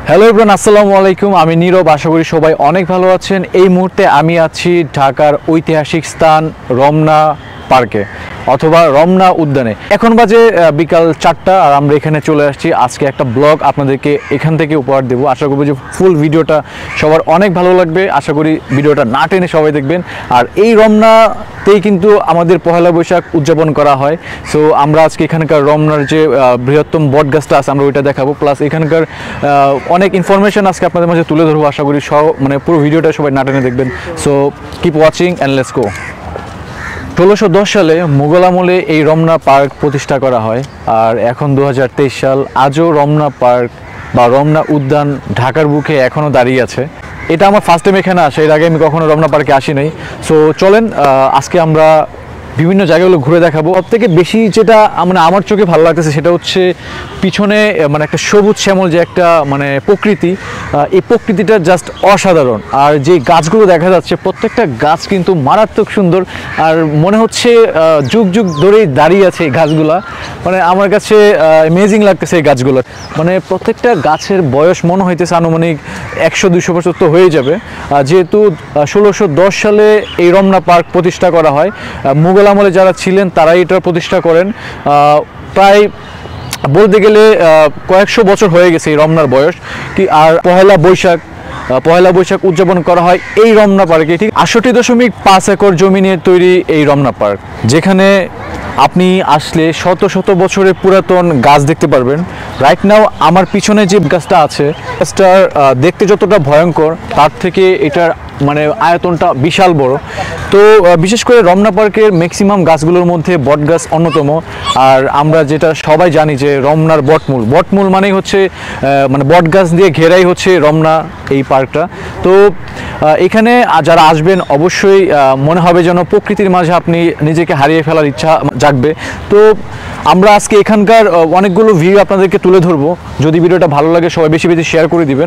Hello everyone, আসসালামু আলাইকুম। আমি নীরব, আশা করি সবাই অনেক ভালো আছেন। এই মুহূর্তে আমি আছি ঢাকার ঐতিহাসিক স্থান রমনা পার্কে অথবা রমনা উদ্যানে। এখন বাজে বিকাল 4টা আর আমরা এখানে চলে আসছি। আজকে একটা ব্লগ আপনাদেরকে এখান থেকে উপহার দেবো। আশা করবো যে ফুল ভিডিওটা সবার অনেক ভালো লাগবে। আশা করি ভিডিওটা না টেনে সবাই দেখবেন। আর এই রমনাতেই কিন্তু আমাদের পহেলা বৈশাখ উদযাপন করা হয়। সো আমরা আজকে এখানকার রমনার যে বৃহত্তম বট গাছটা আছে আমরা ওইটা দেখাবো, প্লাস এখানকার অনেক ইনফরমেশন আজকে আপনাদের মাঝে তুলে ধরবো। আশা করি পুরো ভিডিওটা সবাই না টেনে দেখবেন। So keep watching and let's go. 1610 সালে মুঘল আমলে এই রমনা পার্ক প্রতিষ্ঠা করা হয়। আর এখন 2023 সাল, আজও রমনা পার্ক বা রমনা উদ্যান ঢাকার বুকে এখনও দাঁড়িয়ে আছে। এটা আমার ফার্স্ট টাইম এখানে আসে, এর আগে আমি কখনো রমনা পার্কে আসি নাই। সো চলেন আজকে আমরা বিভিন্ন জায়গাগুলো ঘুরে দেখাবো। সব থেকে বেশি যেটা আমার চোখে ভালো লাগতেছে সেটা হচ্ছে পিছনে একটা সবুজ শ্যামল যে একটা প্রকৃতি, এই প্রকৃতিটা জাস্ট অসাধারণ। আর যে গাছগুলো দেখা যাচ্ছে প্রত্যেকটা গাছ কিন্তু মারাত্মক সুন্দর, আর মনে হচ্ছে যুগ যুগ ধরেই দাঁড়িয়ে আছে এই গাছগুলা। আমার কাছে অ্যামেজিং লাগতেছে এই গাছগুলো। প্রত্যেকটা গাছের বয়স মনে হইতেছে আনুমানিক 100-200 বছর তো হয়ে যাবে। যেহেতু 1610 সালে এই রমনা পার্ক প্রতিষ্ঠা করা হয়, মুঘল আমলে যারা ছিলেন তারাই এটা প্রতিষ্ঠা করেন। প্রায় বলতে গেলে কয়েকশো বছর হয়ে গেছে এই রমনার বয়স। আর পহেলা বৈশাখ উদযাপন করা হয় এই রমনা পার্কে। ঠিক 68.5 একর জমি নিয়ে তৈরি এই রমনা পার্ক, যেখানে আপনি আসলে শত শত বছরের পুরাতন গাছ দেখতে পারবেন। রাইট নাও আমার পিছনে যে গাছটা আছে, গাছটার দেখতে যতটা ভয়ঙ্কর তার থেকে এটার আয়তনটা বিশাল বড়। তো বিশেষ করে রমনা পার্কের ম্যাক্সিমাম গাছগুলোর মধ্যে বট গাছ অন্যতম। আর আমরা যেটা সবাই জানি যে রমনার বটমূল মানেই হচ্ছে বট গাছ দিয়ে ঘেরাই হচ্ছে রমনা এই পার্কটা। তো এখানে যারা আসবেন অবশ্যই মনে হবে যেন প্রকৃতির মাঝে আপনি নিজেকে হারিয়ে ফেলার ইচ্ছা জাগবে। তো আমরা আজকে এখানকার অনেকগুলো ভিউ আপনাদেরকে তুলে ধরবো। যদি ভিডিওটা ভালো লাগে সবাই বেশি বেশি শেয়ার করে দিবেন।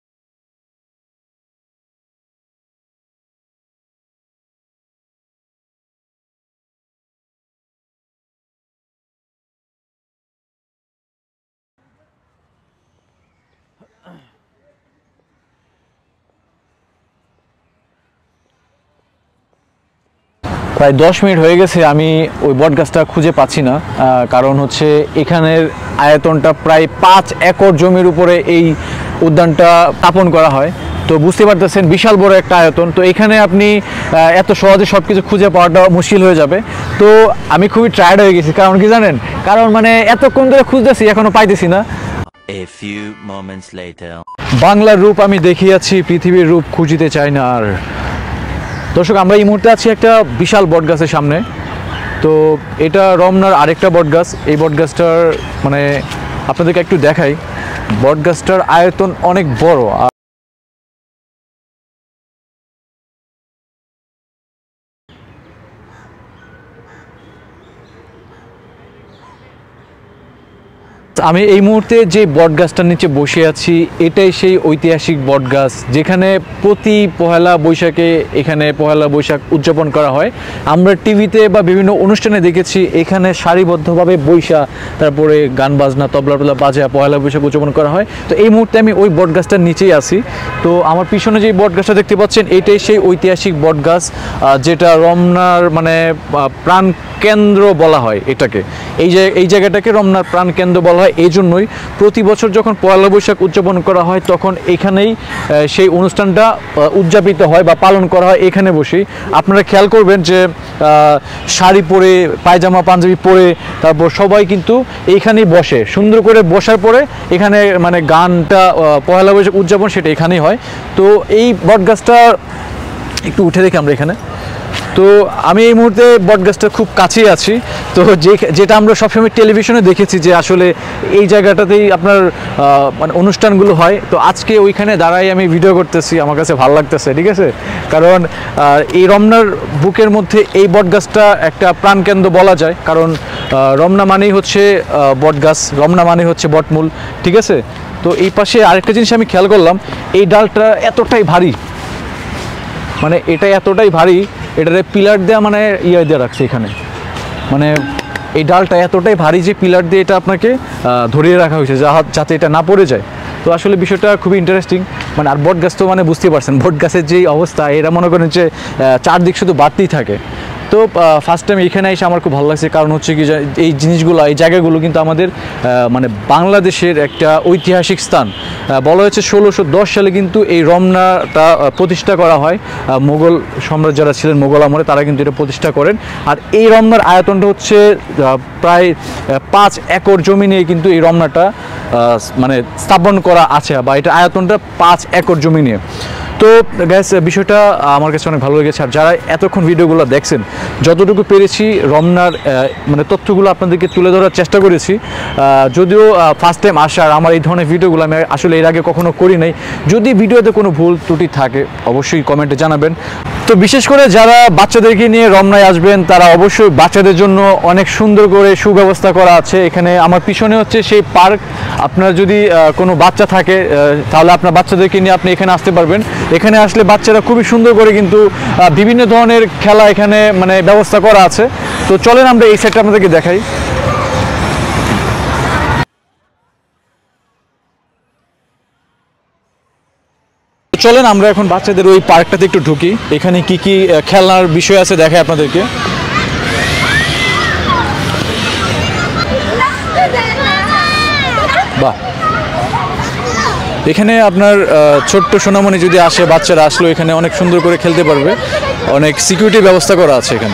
প্রায় 10 মিনিট হয়ে গেছে, আমি ওই বট গাছটা খুঁজে পাচ্ছি না। কারণ হচ্ছে এখানের আয়তনটা প্রায় 5 একর জমির উপরে এই উদ্যানটা স্থাপন করা হয়। তো বুঝতে পারতেছেন বিশাল বড় একটা আয়তন। তো এখানে আপনি এত সহজে সব কিছু খুঁজে পাওয়াটা মুশকিল হয়ে যাবে। তো আমি খুবই টায়ার্ড হয়ে গেছি। কারণ কি জানেন, কারণ এতক্ষণ ধরে খুঁজতেছি এখনো পাইতেছি না। A few moments later. বাংলার রূপ আমি দেখিয়াছি, পৃথিবীর রূপ খুঁজিতে চাই না আর। দর্শক, আমরা এই মুহূর্তে আছি একটা বিশাল বট গাছের সামনে। তো এটা রমনার আরেকটা বট গাছ। এই বট গাছটার আপনাদেরকে একটু দেখাই। বট গাছটার আয়তন অনেক বড়। আমি এই মুহূর্তে যে বট গাছটার নিচে বসে আছি এটাই সেই ঐতিহাসিক বট গাছ, যেখানে প্রতি পহেলা বৈশাখে এখানে পহেলা বৈশাখ উদযাপন করা হয়। আমরা টিভিতে বা বিভিন্ন অনুষ্ঠানে দেখেছি এখানে সারিবদ্ধভাবে বৈশা, তারপরে গান বাজনা তবলা টবলা বাজা পহেলা বৈশাখ উদযাপন করা হয়। তো এই মুহূর্তে আমি ওই বট গাছটার নিচেই আছি। তো আমার পিছনে যে বট গাছটা দেখতে পাচ্ছেন এটাই সেই ঐতিহাসিক বট গাছ, যেটা রমনার প্রাণ কেন্দ্র বলা হয় এটাকে। এই জায়গাটাকে রমনার প্রাণ কেন্দ্র বলা হয়। এই জন্যই প্রতি বছর যখন পয়লা বৈশাখ উদযাপন করা হয় তখন এখানেই সেই অনুষ্ঠানটা উদযাপিত হয় বা পালন করা হয় এখানে বসেই। আপনারা খেয়াল করবেন যে শাড়ি পরে, পায়জামা পাঞ্জাবি পরে, তারপর সবাই কিন্তু এইখানেই বসে। সুন্দর করে বসার পরে এখানে গানটা পয়লা বৈশাখ উদযাপন সেটা এখানেই হয়। তো এই বট গাছটা একটু উঠে দেখি আমরা এখানে। তো আমি এই মুহূর্তে বটগাছটা খুব কাছেই আছি। তো যেটা আমরা সবসময় টেলিভিশনে দেখেছি যে আসলে এই জায়গাটাতেই আপনার অনুষ্ঠানগুলো হয়। তো আজকে ওইখানে দাঁড়াই আমি ভিডিও করতেছি, আমার কাছে ভালো লাগতেছে। ঠিক আছে, কারণ এই রমনার বুকের মধ্যে এই বটগাছটা একটা প্রাণকেন্দ্র বলা যায়। কারণ রমনা মানেই হচ্ছে বটগাছ, রমনা মানে হচ্ছে বটমূল। ঠিক আছে, তো এই পাশে আরেকটা জিনিস আমি খেয়াল করলাম, এই ডালটা এতটাই ভারী, এটা এতটাই ভারী, এটারে পিলার দেওয়া ইয়ে দিয়ে রাখছে এখানে। এই ডালটা এতটাই ভারী যে পিলার দিয়ে এটা আপনাকে ধরিয়ে রাখা হয়েছে যাতে এটা না পড়ে যায়। তো আসলে বিষয়টা খুবই ইন্টারেস্টিং। মানে আর বট গাছ তো মানে বুঝতে পারছেন, বট গাছের যেই অবস্থা, এরা মনে করেন যে চারদিক শুধু বাড়তেই থাকে। তো ফার্স্ট টাইম এখানে এসে আমার খুব ভালো লাগছে, কারণ হচ্ছে কি এই জিনিসগুলো, এই জায়গাগুলো কিন্তু আমাদের মানে বাংলাদেশের একটা ঐতিহাসিক স্থান। বলা হয়েছে 1610 সালে কিন্তু এই রমনাটা প্রতিষ্ঠা করা হয়। মোগল সম্রাট যারা ছিলেন মোগল আমলে, তারা কিন্তু এটা প্রতিষ্ঠা করেন। আর এই রমনার আয়তনটা হচ্ছে প্রায় 5 একর জমি নিয়ে কিন্তু এই রমনাটা মানে স্থাপন করা আছে, বা এটা আয়তনটা 5 একর জমি নিয়ে। তো গ্যাস বিষয়টা আমার কাছে অনেক ভালো লেগেছে। আর যারা এতক্ষণ ভিডিওগুলো দেখছেন, যতটুকু পেরেছি রমনার মানে তথ্যগুলো আপনাদেরকে তুলে ধরার চেষ্টা করেছি। যদিও ফার্স্ট টাইম আসার আমার এই ধরনের ভিডিওগুলো আমি আসলে এর আগে কখনো করি নাই। যদি ভিডিওতে কোনো ভুল ত্রুটি থাকে অবশ্যই কমেন্টে জানাবেন। তো বিশেষ করে যারা বাচ্চাদেরকে নিয়ে রমনায় আসবেন, তারা অবশ্যই বাচ্চাদের জন্য অনেক সুন্দর করে সুব্যবস্থা করা আছে। এখানে আমার পিছনে হচ্ছে সেই পার্ক। আপনার যদি কোনো বাচ্চা থাকে তাহলে আপনার বাচ্চাদেরকে নিয়ে আপনি এখানে আসতে পারবেন। এখানে আসলে বাচ্চারা খুবই সুন্দর করে কিন্তু বিভিন্ন ধরনের খেলা এখানে মানে ব্যবস্থা করা আছে। তো চলেন আমরা এই সাইডটা আপনাদেরকে দেখাই। চলেন আমরা এখন বাচ্চাদের ওই পার্কটাতে একটু ঢুকি। এখানে কি কি খেলনার বিষয় আছে দেখাই আপনাদেরকে। বাহ, এখানে আপনার ছোট্ট সোনামণি যদি আসে, বাচ্চারা আসলো এখানে অনেক সুন্দর করে খেলতে পারবে। অনেক সিকিউরিটির ব্যবস্থা করা আছে এখানে।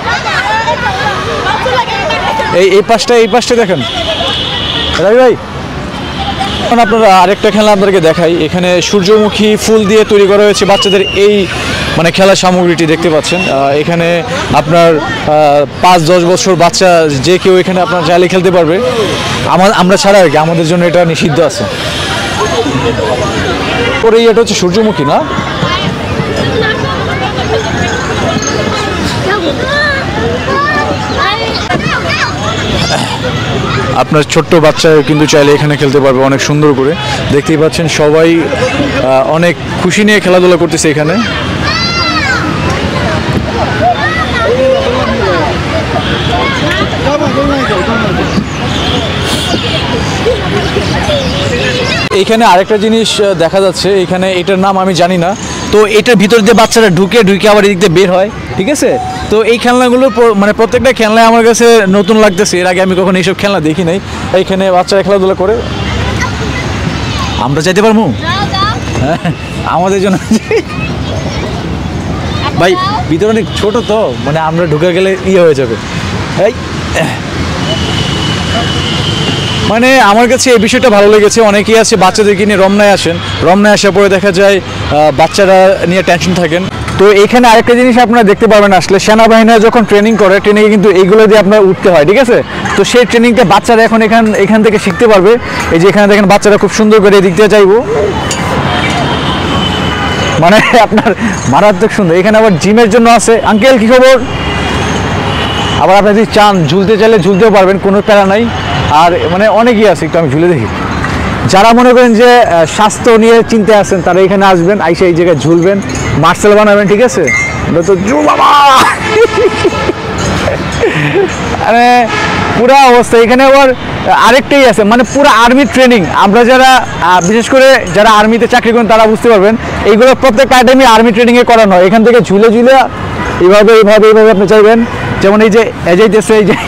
এই পাশটা দেখেন রাবি ভাই। এখন আপনারা আরেকটা খেলা আপনাদেরকে দেখাই। এখানে সূর্যমুখী ফুল দিয়ে তৈরি করা হয়েছে বাচ্চাদের এই মানে খেলার সামগ্রীটি দেখতে পাচ্ছেন। এখানে আপনার 5-10 বছর বাচ্চা যে কেউ এখানে আপনার চাইলে খেলতে পারবে। আমরা ছাড়া আর কি, আমাদের জন্য এটা নিষিদ্ধ আছে। পরে এটা হচ্ছে সূর্যমুখী না? আপনার ছোট্ট বাচ্চা কিন্তু চাইলে এখানে খেলতে পারবে অনেক সুন্দর করে। দেখতেই পাচ্ছেন সবাই অনেক খুশি নিয়ে খেলাধুলা করতেছে এখানে। এইখানে আরেকটা জিনিস দেখা যাচ্ছে, এখানে এটার নাম আমি জানি না। তো এটার ভিতর দিয়ে বাচ্চারা ঢুকে আবার এদিক দিয়ে বের হয়, ঠিক আছে? তো এই খেলনাগুলো মানে প্রত্যেকটা খেলনায় আমার কাছে নতুন লাগতেছে। এর আগে আমি কখনো এইসব খেলনা দেখি নাই। এইখানে বাচ্চারা খেলাধুলা করে। আমরা যাইতে পারবো আমাদের জন্য ভাই, ভিতরে অনেক ছোট তো, মানে আমরা ঢুকে গেলে হয়ে যাবে। এই মানে আমার কাছে এই বিষয়টা ভালো লেগেছে। অনেকেই আছে বাচ্চাদেরকে নিয়ে রমনায় আসেন, রমনায় আসার পরে দেখা যায় বাচ্চারা নিয়ে টেনশন থাকেন। তো এইখানে আরেকটা জিনিস আপনারা দেখতে পারবেন, আসলে সেনাবাহিনীরা যখন ট্রেনিং করে, ট্রেনিংয়ে কিন্তু এইগুলো দিয়ে আপনার উঠতে হয়, ঠিক আছে? তো সেই ট্রেনিংটা বাচ্চারা এখন এখান থেকে শিখতে পারবে। এই যে এখানে দেখেন বাচ্চারা খুব সুন্দর করে এদিক দিয়ে যাইবো, মানে আপনার মারাত্মক সুন্দর। এখানে আবার জিমের জন্য আছে। আঙ্কেল কি খবর? আবার আপনি যদি চান ঝুলতে চাইলে ঝুলতেও পারবেন, কোনো প্যারা নাই। আর মানে অনেকই আছে, একটু আমি ঝুলে দেখি। যারা মনে করেন যে স্বাস্থ্য নিয়ে চিন্তা আছেন, তারা এখানে আসবেন, আইসা এই জায়গায় ঝুলবেন, মার্শাল বানাবেন, ঠিক আছে? তো বাবা মানে পুরা অবস্থা। এখানে আবার আরেকটাই আছে, মানে পুরো আর্মি ট্রেনিং। আমরা যারা বিশেষ করে যারা আর্মিতে চাকরি করেন তারা বুঝতে পারবেন, এইগুলো প্রত্যেকটা একাডেমি আর্মি ট্রেনিংয়ে করানো হয়। এখান থেকে ঝুলে এইভাবে আপনি চাইবেন, যেমন এই যে যাইতেছে, এই যে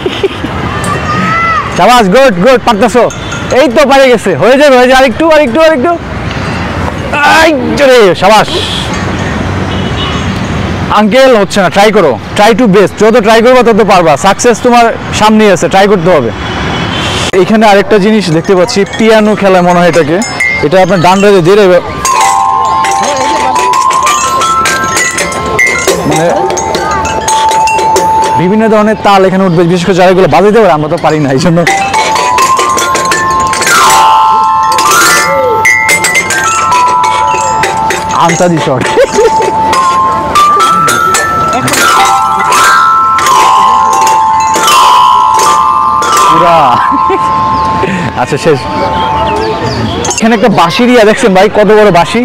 সাবাস, গুড পারতেছো, এই তো পারে গেছে, হয়ে যাবে আরেকটু সাবাস। আঙ্কেল হচ্ছে না, ট্রাই করো, ট্রাই টু বেস্ট। যত ট্রাই করবো তত পারবা, সাকসেস তোমার সামনেই আছে, ট্রাই করতে হবে। এইখানে আরেকটা জিনিস দেখতে পাচ্ছি, পিয়ানো খেলা মনে হয় এটাকে। এটা আপনার ডান রাজে দিয়ে মানে বিভিন্ন ধরনের তাল এখানে উঠবে, বিশেষ করে যারা এগুলো বাজাইতে পারে, আমরা তো পারি না, এই জন্য আন্তাজি শট। আচ্ছা শেষ। এখানে একটা বাঁশি দিয়া দেখছেন ভাই, কত বড় বাঁশি।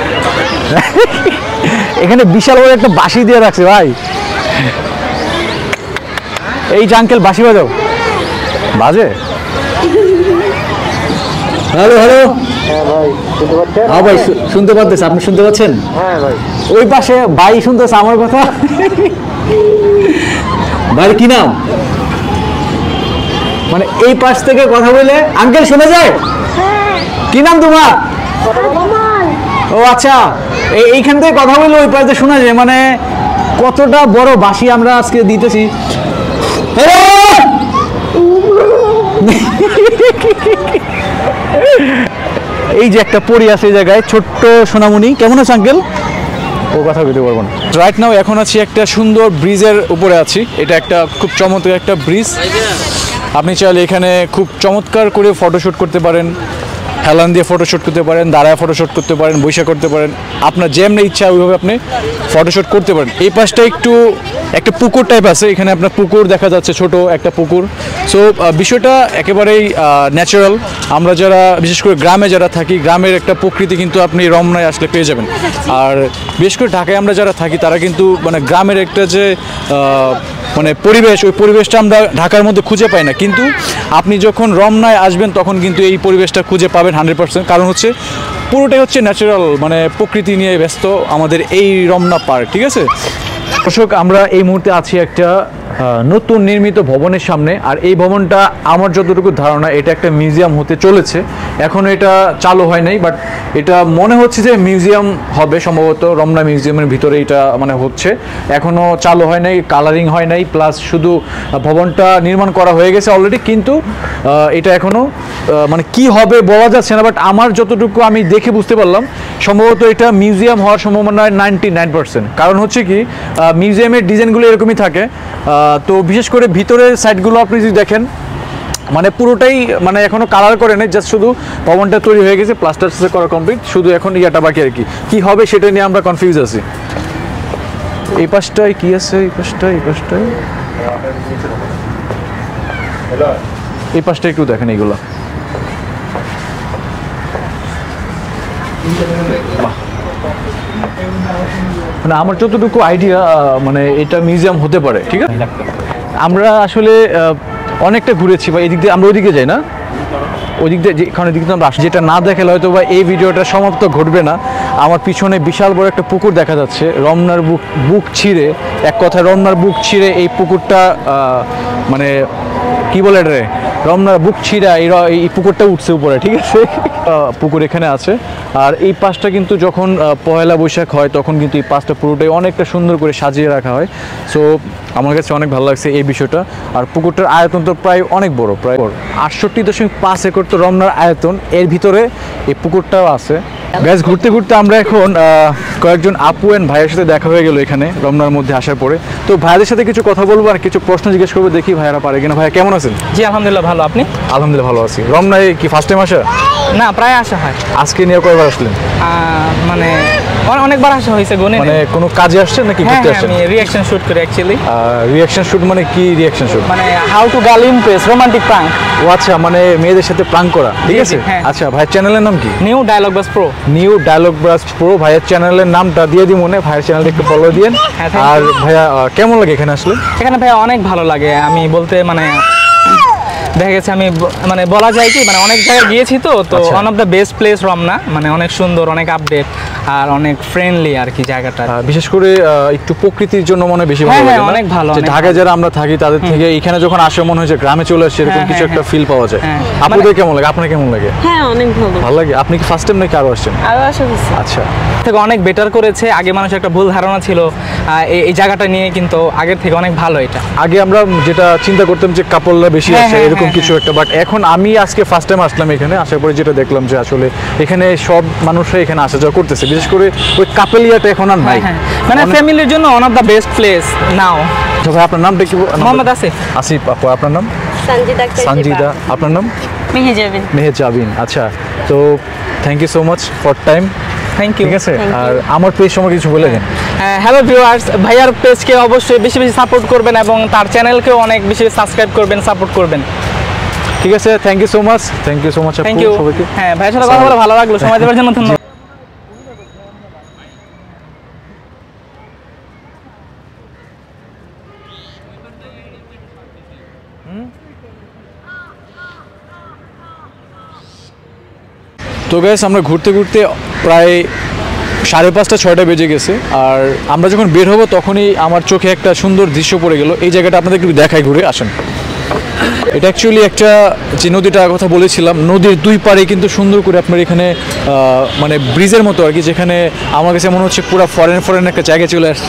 এখানে বিশাল বড় একটা বাঁশি দিয়ে রাখছে ভাই। এই যে আঙ্কেল বাঁশি বাজাও, বাজে হ্যালো হ্যালো। হ্যাঁ ভাই, শুনতে পাচ্ছেন? হ্যাঁ ভাই, শুনতে পাচ্ছেন, আপনি শুনতে পাচ্ছেন? হ্যাঁ ভাই। ওই পাশে ভাই শুনতেছে আমার কথা। ভাই কি নাম? মানে এই পাশ থেকে কথা বলে আঙ্কেল শোনা যায়? কি নাম তোমার? ও আচ্ছা, এইখান থেকে কথা বলে ওই পাশে শোনা যায়, মানে কতটা বড় বাঁশি আমরা আজকে দিতেছি। এই যে একটা পরি আছে এই জায়গায়, ছোট্ট সোনামণি, কেমন আছে আঙ্কেল? ও কথা বলতে পারবো না। রাইট নাও এখন আছি একটা সুন্দর ব্রিজের উপরে আছি। এটা একটা খুব চমৎকার একটা ব্রিজ। আপনি চাইলে এখানে খুব চমৎকার করে ফটোশ্যুট করতে পারেন, হেলান দিয়ে ফটোশ্যুট করতে পারেন, দাঁড়ায় ফটোশ্যুট করতে পারেন, বৈশা করতে পারেন, আপনার যেমনি ইচ্ছা ওইভাবে আপনি ফটোশ্যুট করতে পারেন। এই পাশটা একটু একটা পুকুর টাইপ আছে, এখানে আপনার পুকুর দেখা যাচ্ছে, ছোট একটা পুকুর। সো বিষয়টা একেবারেই ন্যাচারাল। আমরা যারা বিশেষ করে গ্রামে যারা থাকি, গ্রামের একটা প্রকৃতি কিন্তু আপনি রমনায় আসলে পেয়ে যাবেন। আর বিশেষ করে ঢাকায় আমরা যারা থাকি তারা কিন্তু মানে গ্রামের একটা যে মানে পরিবেশ, ওই পরিবেশটা আমরা ঢাকার মধ্যে খুঁজে পাই না, কিন্তু আপনি যখন রমনায় আসবেন তখন কিন্তু এই পরিবেশটা খুঁজে পাবেন 100%। কারণ হচ্ছে পুরোটাই হচ্ছে ন্যাচারাল, মানে প্রকৃতি নিয়ে ব্যস্ত আমাদের এই রমনা পার্ক, ঠিক আছে? দর্শক, আমরা এই মুহূর্তে আছি একটা নতুন নির্মিত ভবনের সামনে। আর এই ভবনটা আমার যতটুকু ধারণা এটা একটা মিউজিয়াম হতে চলেছে। এখনও এটা চালু হয় নাই, বাট এটা মনে হচ্ছে যে মিউজিয়াম হবে সম্ভবত। রমনা মিউজিয়ামের ভিতরে এটা মানে হচ্ছে, এখনও চালু হয় নাই, কালারিং হয় নাই, প্লাস শুধু ভবনটা নির্মাণ করা হয়ে গেছে অলরেডি, কিন্তু এটা এখনও মানে কি হবে বলা যাচ্ছে না। বাট আমার যতটুকু আমি দেখে বুঝতে পারলাম সম্ভবত এটা মিউজিয়াম হওয়ার সম্ভাবনা 99%। কারণ হচ্ছে কি মিউজিয়ামের ডিজাইনগুলো এরকমই থাকে। তো বিশেষ করে ভিতরের সাইডগুলো আপনি যদি দেখেন মানে পুরোটাই মানে এখনো কালার করে নেই, জাস্ট শুধু ভবনটা তৈরি হয়ে গেছে, প্লাস্টার করা কমপ্লিট, শুধু এখন ইয়াটা বাকি আর কি হবে সেটা নিয়ে আমরা কনফিউজ আছি। এই পাশটায় কি আছে? এই পাশটায় এই পাশটা একটু দেখেন এইগুলো। মানে আমার যতটুকু আইডিয়া মানে এটা মিউজিয়াম হতে পারে, ঠিক আছে? আমরা আসলে অনেকটা ঘুরেছি বা এদিক দিয়ে আমরা ওইদিকে যাই না, ওইদিক দিয়ে যেখানে দিক দিয়ে আমরা আসি, যেটা না দেখালে হয়তো বা এই ভিডিওটা সমাপ্ত ঘটবে না। আমার পিছনে বিশাল বড় একটা পুকুর দেখা যাচ্ছে, রমনার বুক ছিঁড়ে, এক কথায় রমনার বুক ছিঁড়ে এই পুকুরটা মানে কি বলে রে, রমনার বুক ছিঁড়া এই পুকুরটা উঠছে উপরে, ঠিক আছে? পুকুর এখানে আছে। আর এই পাশটা কিন্তু যখন পয়লা বৈশাখ হয় তখন কিন্তু এই পাশটা পুরোটাই অনেকটা সুন্দর করে সাজিয়ে রাখা হয়। সো আমার কাছে অনেক ভালো লাগছে এই বিষয়টা। আর পুকুরটার আয়তন তো প্রায় অনেক বড়, প্রায় 68.5 একর তো রমনার আয়তন, এর ভিতরে এই পুকুরটাও আছে। গ্যাস ঘুরতে ঘুরতে আমরা এখন কয়েকজন আপু অ্যান্ড ভাইয়ের সাথে দেখা হয়ে গেল এখানে রমনার মধ্যে আসার পরে। তো ভাইয়াদের সাথে কিছু কথা বলবো আর কিছু প্রশ্ন জিজ্ঞেস করবো, দেখি ভাইয়ারা পারে কিনা। ভাইয়া কেমন আছেন? জি আলহামদুলিল্লাহ ভালো। আপনি? আলহামদুলিল্লাহ ভালো আছি। রমনায় কি ফার্স্ট টাইম আসা? না, প্রায় আসা হয়। আজকে নিয়ে কয়বার আসলেন? মানে অনেকবার আসা হয়েছে, গনে মানে কোনো কাজে আসছেন নাকি ঘুরতে আসছেন? আমি রিঅ্যাকশন শুট করি অ্যাকচুয়ালি। রিঅ্যাকশন শুট মানে কি রিঅ্যাকশন শুট? মানে how to girl impress, romantic prank. ও আচ্ছা, মানে মেয়েদের সাথে প্রাঙ্ক করা, ঠিক আছে? হ্যাঁ। আচ্ছা, ভাইয়ের চ্যানেলের নাম কি? New dialogue bus pro. New dialogue bus pro. ভাইয়ের চ্যানেলের নামটা দিয়ে দিই মনে, ভাইয়ের চ্যানেলটা একটু ফলো দিয়েন। হ্যাঁ, thank আর you। ভাইয়া কেমন লাগে এখানে আসলে? এখানে ভাই অনেক ভালো লাগে। আমি বলতে মানে দেখা গেছে আমি মানে বলা যায় কি মানে অনেক জায়গায় গিয়েছি তো আচ্ছা। One of the best place Ramna. মানে অনেক সুন্দর, অনেক আপডেট আর অনেক ফ্রেন্ডলি আর কি জায়গাটা। বিশেষ করে একটু প্রকৃতির জন্য মনে বেশি ভালো হ্যাঁ, লাগে না? অনেক ভালো, যে অনেক ঢাকায় যারা আমরা থাকি তাদের থেকে এখানে যখন আসে মনে হয় যে গ্রামে চলে আসছে, এরকম হ্যাঁ, কিছু হ্যাঁ, একটা ফিল পাওয়া যায়। হ্যাঁ। আপনাদের কেমন লাগে? আপনার কেমন লাগে? হ্যাঁ অনেক ভালো। ভালো লাগে। আপনি কি ফার্স্ট টাইম নাকি আরো আসছেন? আরো আশা করছি। আচ্ছা, থেকে অনেক বেটার করেছে। আগে মানুষের একটা ভুল ধারণা ছিল এই জায়গাটা নিয়ে, কিন্তু আগের থেকে অনেক ভালো এটা। আগে আমরা যেটা চিন্তা করতাম যে কাপলরা বেশি হ্যাঁ, আসে হ্যাঁ, এরকম হ্যাঁ, কিছু একটা, বাট এখন আমি আজকে ফার্স্ট টাইম আসলাম এখানে, আসার পরে যেটা দেখলাম যে আসলে এখানে সব মানুষরা এখানে আসা যাওয়া করতেছে। বিশেষ করে ওই কাপেলিয়াটা এখন আর নাই। হ্যাঁ, মানে ফ্যামিলির জন্য one of the best place now. তো ভাই আপনার নামটা কি? মোহাম্মদ আসিফ। আসিফ আপু। আপনার নাম? সঞ্জিদা। সঞ্জিদা। আপনার নাম? মেহেজাবিন। মেহেজাবিন। আচ্ছা, তো thank you so much for time. Thank you. ঠিক আছে। Thank you. আর আমার পেজ সম্পর্কে কিছু বলে দেন। হ্যালো ভিউয়ার্স, ভাইয়ার পেজকে অবশ্যই বেশি বেশি সাপোর্ট করবেন এবং তার চ্যানেলকেও অনেক বেশি সাবস্ক্রাইব করবেন, সাপোর্ট করবেন। ঠিক আছে, thank you so much. Thank you so much thank you. সবাইকে। হ্যাঁ, ভাইয়ের সাথে কথা বলে ভালো লাগলো। সময় দেওয়ার জন্য ধন্যবাদ। তো গাইস আমরা ঘুরতে ঘুরতে প্রায় 5:30-6টা বেজে গেছে, আর আমরা যখন বের হব তখনই আমার চোখে একটা সুন্দর দৃশ্য পড়ে গেল। এই জায়গাটা আপনাদের একটু দেখাই, ঘুরে আসেন। এটা অ্যাকচুয়ালি একটা যে নদীটার কথা বলেছিলাম, নদীর দুই পাড়ে কিন্তু সুন্দর করে আপনার এখানে মানে ব্রিজের মতো আর কি, যেখানে আমার কাছে মনে হচ্ছে পুরো ফরেন একটা জায়গায় চলে আসছি।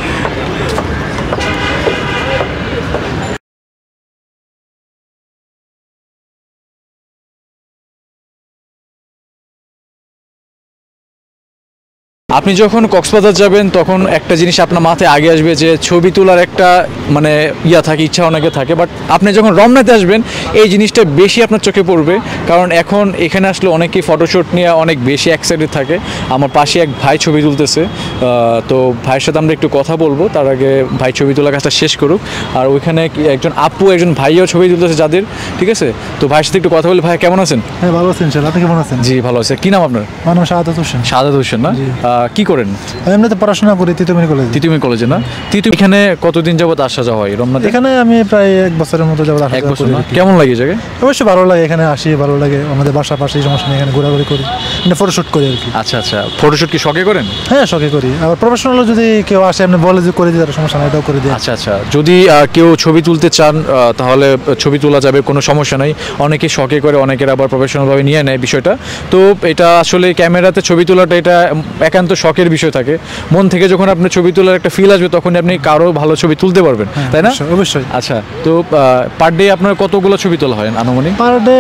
আপনি যখন কক্সবাজার যাবেন তখন একটা জিনিস আপনার মাথায় আগে আসবে যে ছবি তোলার একটা মানে থাকে, ইচ্ছা অনেকে থাকে, বাট আপনি যখন রমনাতে আসবেন এই জিনিসটা বেশি আপনার চোখে পড়বে, কারণ এখন এখানে আসলে অনেকেই ফটোশ্যুট নিয়ে অনেক বেশি এক্সাইটেড থাকে। আমার পাশে এক ভাই ছবি তুলতেছে, তো ভাইয়ের সাথে আমরা একটু কথা বলবো, তার আগে ভাই ছবি তোলার কাজটা শেষ করুক। আর ওইখানে একজন আপু একজন ভাইও ছবি তুলতেছে যাদের, ঠিক আছে? তো ভাইয়ের সাথে একটু কথা বলি। ভাই কেমন আছেন? হ্যাঁ ভালো আছেন স্যার, আপনি কেমন আছেন? জি ভালো আছে। কি নাম আপনার? আমার নাম শাহাদাত হোসেন। শাহাদাত হোসেন না? কি করেন? আমি এমনিতে পড়াশোনা করি তিতুমির কলেজে। তিতুমির কলেজে না? এখানে কতদিন যাবত আসা যাওয়া হয় রমনাতে? এখানে আমি প্রায় 1 বছরের মতো যাবত আসা এক যাওয়া বছর করি না? আর কি। কেমন লাগে জায়গায়? অবশ্যই ভালো লাগে, এখানে আসি ভালো লাগে, আমাদের বাসা পাশেই, সমস্যা নেই, এখানে ঘোরাঘুরি করি, মানে ফটোশুট করি আর কি। আচ্ছা আচ্ছা, ফটোশুট কি শখে করেন? হ্যাঁ শখে করি, আবার প্রফেশনাল যদি কেউ আসে আপনি বলে যে করে দিই, তার সমস্যা নেই, এটাও করে দিই। আচ্ছা আচ্ছা, যদি কেউ ছবি তুলতে চান তাহলে ছবি তোলা যাবে, কোনো সমস্যা নাই। অনেকে শখে করে, অনেকের আবার প্রফেশনালভাবে নিয়ে নেয় বিষয়টা। তো এটা আসলে ক্যামেরাতে ছবি তোলাটা এটা একান্ত শখের বিষয় থাকে। মন থেকে যখন আপনি ছবি তোলার একটা ফিল আসবে তখন আপনি কারো ভালো ছবি তুলতে পারবেন, তাই না? অবশ্যই। আচ্ছা, তো পার ডে আপনার কতগুলো ছবি তোলা হয় আনুমানিক? পার ডে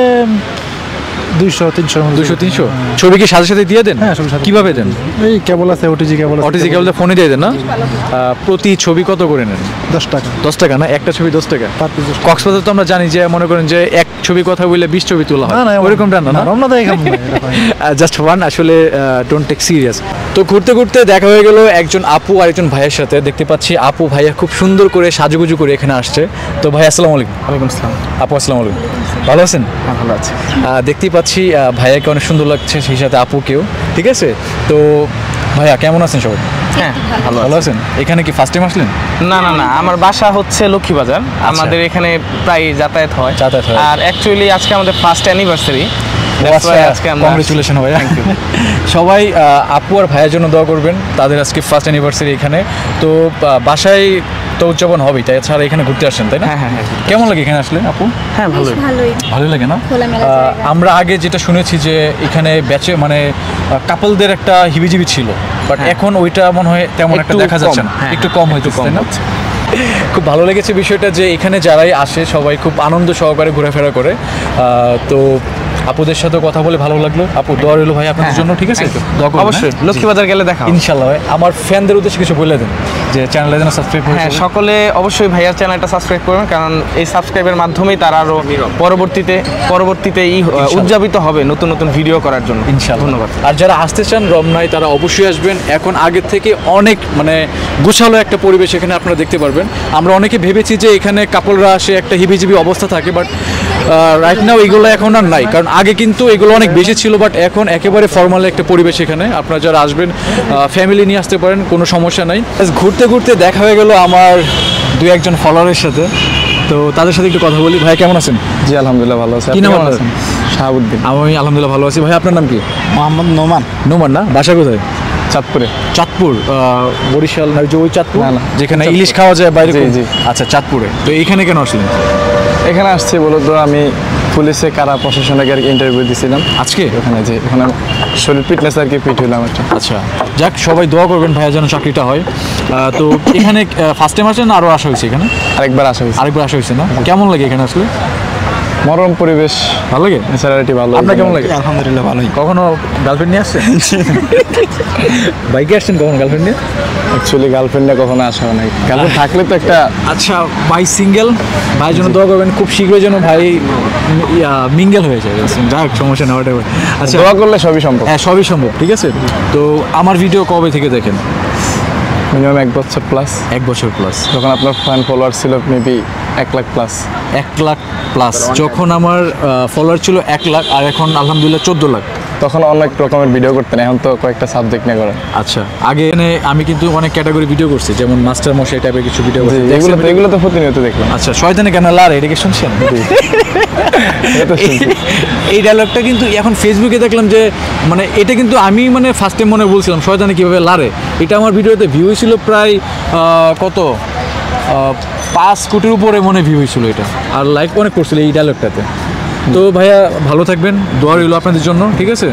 200-300 200-300 ছবি কি সাথে সাথে দিয়ে দেন? হ্যাঁ, সাথে সাথে। কিভাবে দেন? এই কেবল আছে, ওটিজি কেবল আছে। ওটিজি কেবল ফোনে দিয়ে দেন না? প্রতি ছবি কত করে নেন? 10 টাকা 10 টাকা না? একটা ছবি 10 টাকা? পার পিস 10 টাকা। কক্সবাজার তো আমরা জানি যে মনে করেন যে এক ছবি কথা বললে 20 ছবি তোলা হয়, ওরকমটা না? রমনা দেয় এখানে জাস্ট ওয়ান, আসলে ডোন্ট টেক সিরিয়াস। তো ঘুরতে ঘুরতে দেখা হয়ে গেল একজন আপু আর একজন ভাইয়ের সাথে। দেখতে পাচ্ছি আপু ভাইয়া খুব সুন্দর করে সাজুগুজু করে এখানে আসছে। তো ভাই আসসালামু আলাইকুম। ওয়ালাইকুম আসসালাম। আপু আসসালামু আলাইকুম, ভালো আছেন? ভালো আছে। দেখতেই পাচ্ছি ভাইয়াকে অনেক সুন্দর লাগছে, সেই সাথে আপুকেও, ঠিক আছে? তো ভাইয়া কেমন আছেন সবাই? হ্যাঁ ভালো আছেন? এখানে কি ফার্স্ট টাইম আসলেন? না না না, আমার বাসা হচ্ছে লক্ষ্মীবাজার, আমাদের এখানে প্রায় যাতায়াত হয়। আর অ্যাকচুয়ালি আজকে আমাদের ফার্স্ট অ্যানিভার্সারি। আজকে আমরা কংগ্রেচুলেশন ভাইয়া। সবাই আপু আর ভাইয়ের জন্য দোয়া করবেন, তাদের আজকে ফার্স্ট অ্যানিভার্সারি এখানে। তো বাসায় তো উদযাপন হবেই, তাই ছাড়া এখানে ঘুরতে আসেন, তাই না? হ্যাঁ। কেমন লাগে এখানে আসলে আপু? হ্যাঁ ভালোই। ভালোই লাগে না? আমরা আগে যেটা শুনেছি যে এখানে ব্যাচে মানে কাপলদের একটা হিবিজিবি ছিল, বাট এখন ওইটা মনে হয় তেমন একটা একটু দেখা যাচ্ছে কম, না, হ্যাঁ, একটু কম হইতে, তাই না? খুব ভালো লেগেছে বিষয়টা যে এখানে যারাই আসে সবাই খুব আনন্দ সহকারে ঘোরাফেরা করে। তো আপুদের সাথে কথা বলে ভালো লাগলো। আপু দোয়া রইল ভাই আপনাদের জন্য, ঠিক আছে? দোয়া করবেন, অবশ্যই হ্যাঁ? লক্ষ্মীবাজার গেলে দেখা হবে। ইনশাআল্লাহ। আমার ফ্যানদের উদ্দেশ্যে কিছু বলে দেন যে চ্যানেলে যেন সাবস্ক্রাইব করে। হ্যাঁ, সকলে অবশ্যই ভাইয়ার চ্যানেলটা সাবস্ক্রাইব করবেন, কারণ এই সাবস্ক্রাইবের মাধ্যমেই তারা আরো পরবর্তীতে উদযাপিত হবে নতুন নতুন ভিডিও করার জন্য। ইনশাআল্লাহ। ধন্যবাদ। আর যারা আসতে চান রমনায় তারা অবশ্যই আসবেন। এখন আগের থেকে অনেক মানে গোছালো একটা পরিবেশ এখানে আপনারা দেখতে পারবেন। আমরা অনেকে ভেবেছি যে এখানে কাপলরা আসে একটা হিবিজিবি অবস্থা থাকে, বাট রাইট নাও এগুলো এখন আর নাই, কারণ আগে কিন্তু এগুলো অনেক বেশি ছিল, বাট এখন একেবারে ফর্মাল একটা পরিবেশ এখানে। আপনারা যারা আসবেন ফ্যামিলি নিয়ে আসতে পারেন, কোনো সমস্যা নাই। ঘুরতে ঘুরতে দেখা হয়ে গেল আমার 2-1 ফলোয়ারের সাথে, তো তাদের সাথে একটু কথা বলি। ভাই কেমন আছেন? জি আলহামদুলিল্লাহ ভালো আছি। কি নাম আপনি কেমন আপনার? আছেন? শাহাবুদ্দিন। আমি আলহামদুলিল্লাহ ভালো আছি। ভাই আপনার নাম কি? মোহাম্মদ নোমান। নোমান না? বাসা কোথায়? চাঁদপুরে। চাঁদপুর, বরিশাল না? ওই চাঁদপুর না, না। যেখানে ইলিশ খাওয়া যায় বাইরে? জি, জি। আচ্ছা, চাঁদপুরে। তো এইখানে কেন আসলেন? এখানে আসছি বলতো আমি পুলিশে কারা প্রশাসনে ইন্টারভিউ দিয়েছিলাম আজকে? ওখানে, যে ওখানে শরীর ফিটনেস আর কি ফিট হলাম একটা। আচ্ছা, যাক সবাই দোয়া করবেন ভাইয়া যেন চাকরিটা হয়। তো এখানে ফার্স্ট টাইম আসেন না আরও আসা হয়েছে এখানে? আরেকবার আসা হয়েছে। আরেকবার আসা হয়েছে না? কেমন লাগে এখানে আসলে? মনোরম পরিবেশ, ভালো লাগে? ন্যাচারালিটি ভালো। আপনার কেমন লাগে? আলহামদুলিল্লাহ ভালোই। কখনো গার্লফ্রেন্ড নিয়ে আসছেন? বাইকে আসছেন কখনো গার্লফ্রেন্ড নিয়ে? অ্যাকচুয়ালি গার্লফ্রেন্ডে কখনো আসা হয় নাই। গার্লফ্রেন্ড থাকলে তো একটা। আচ্ছা, ভাই সিঙ্গেল, ভাইয়ের জন্য দোয়া করবেন খুব শীঘ্রই যেন ভাই মিঙ্গেল হয়ে যায়। যাক সমস্যা না, ওটা। আচ্ছা, দোয়া করলে সবই সম্ভব। হ্যাঁ সবই সম্ভব, ঠিক আছে। তো আমার ভিডিও কবে থেকে দেখেন? মিনিমাম 1 বছর প্লাস। 1 বছর প্লাস। যখন আপনার ফ্যান ফলোয়ার ছিল maybe 1 lakh plus. 1 lakh plus যখন আমার ফলোয়ার ছিল 1 লাখ, আর এখন আলহামদুলিল্লাহ 14 লাখ। তখন অনেক রকমের ভিডিও করতেন, এখন তো কয়েকটা সাবজেক্ট নিয়ে করেন। আচ্ছা, আগে আমি কিন্তু অনেক ক্যাটাগরি ভিডিও করছি, যেমন মাস্টার মশাই টাইপের কিছু ভিডিও করছি। এগুলো তো প্রতিনিয়ত দেখলাম। আচ্ছা, শয়তানে কেন লার এটা কি শুনছেন? এটা তো শুনছি। এই ডায়লগটা কিন্তু এখন ফেসবুকে দেখলাম যে মানে এটা কিন্তু আমি মানে ফার্স্ট টাইম মনে বলছিলাম শয়তানে কীভাবে লারে। এটা আমার ভিডিওতে ভিউ ছিল প্রায় কত 5 কোটির উপরে মনে ভিউ হয়েছিল এটা, আর লাইক অনেক করছিল এই ডায়লগটাতে। তো ভাইয়া ভালো থাকবেন, দোয়া রইল আপনাদের জন্য, ঠিক আছে?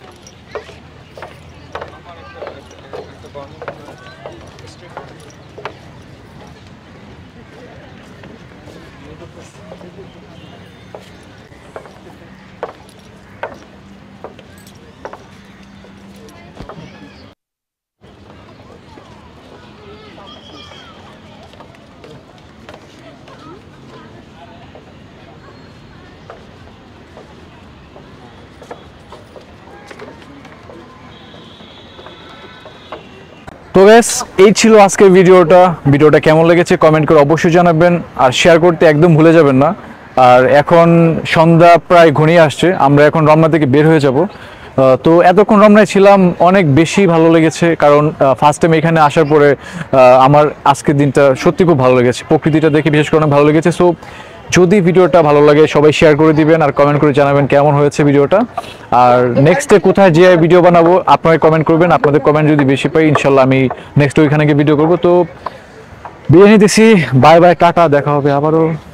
তো ব্যাস এই ছিল আজকের ভিডিওটা কেমন লেগেছে কমেন্ট করে অবশ্যই জানাবেন, আর শেয়ার করতে একদম ভুলে যাবেন না। আর এখন সন্ধ্যা প্রায় ঘনিয়ে আসছে, আমরা এখন রমনা থেকে বের হয়ে যাব। তো এতক্ষণ রমনায় ছিলাম, অনেক বেশি ভালো লেগেছে, কারণ ফার্স্ট টাইম এখানে আসার পরে আমার আজকের দিনটা সত্যি খুব ভালো লেগেছে, প্রকৃতিটা দেখে বিশেষ করে অনেক ভালো লেগেছে। সো যদি ভিডিওটা ভালো লাগে সবাই শেয়ার করে দিবেন আর কমেন্ট করে জানাবেন কেমন হয়েছে ভিডিওটা। আর নেক্সটে কোথায় যে ভিডিও বানাবো আপনারা কমেন্ট করবেন, আপনাদের কমেন্ট যদি বেশি পাই ইনশাল্লাহ আমি নেক্সট ওইখানে গিয়ে ভিডিও করবো। তো বিয়ে নিতেছি, বাই বাই, টাটা, দেখা হবে আবারও।